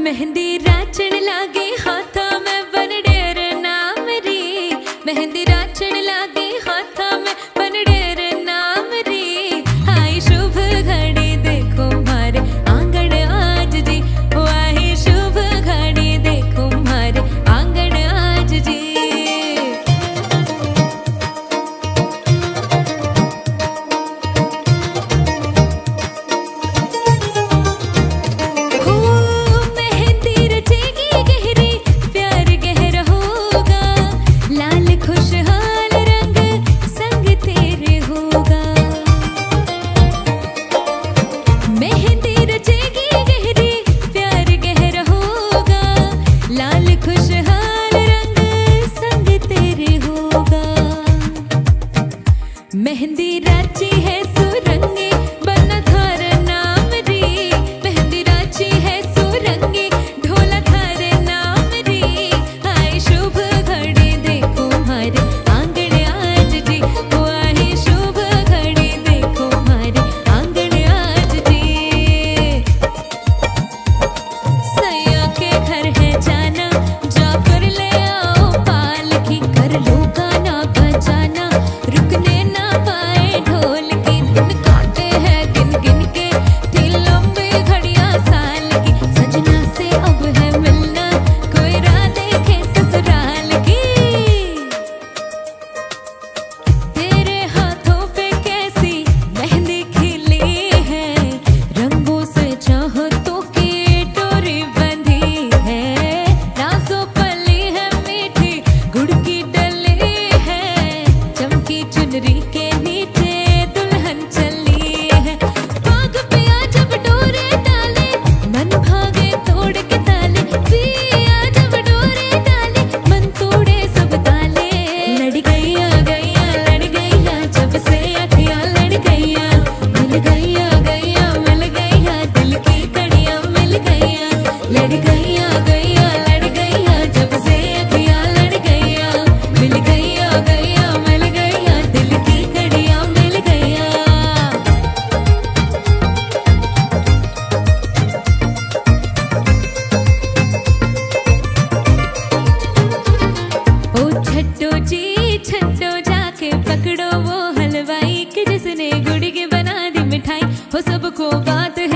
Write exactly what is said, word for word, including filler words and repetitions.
मेहंदी राचण लागे हाथा में बन डेर नाम री। मेहंदी राचण लागे हाथा में बन डेर नाम री। आई शुभ घड़ी देखो मारे आंगन आज जी। ओ आई शुभ घड़ी देखो मारे आंगन आज जी। मेहंदी राची है सुरंगी बना थार नाम री। मेहंदी राची है सुरंगी ढोला थार नाम री। आई शुभ घड़ी देखो मारे आंगन आज जी। ओ आई शुभ घड़ी देखो मारे आंगन आज जी। सैया के घर है जाना जाकर ले आओ पालकी। कर लो गाना बजाना रुकने ढोल की दिन काटे हैं गिन गिन के थी लंबी घड़ियां साल की। सजना से अब है मिलना कोई राह देखे ससुराल की। तेरे हाथों पे कैसी मेहंदी खिली है। रंगों से चाहतों की डोरी बंधी है। नाज़ों पली है मीठी गुड़ की डली है। चमकी चुनरी के पकड़ो वो हलवाई कि जिसने गुड़ की बना दी मिठाई। हो सबको बात